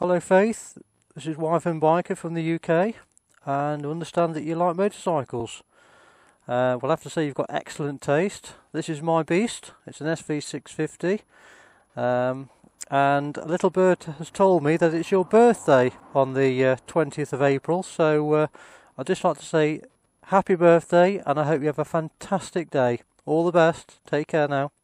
Hello Faith, this is wyvernbiker from the UK, and I understand that you like motorcycles. Well, I have to say you've got excellent taste. This is my beast. It's an SV650, and a little bird has told me that it's your birthday on the 20th of April, so I'd just like to say happy birthday, and I hope you have a fantastic day. All the best. Take care now.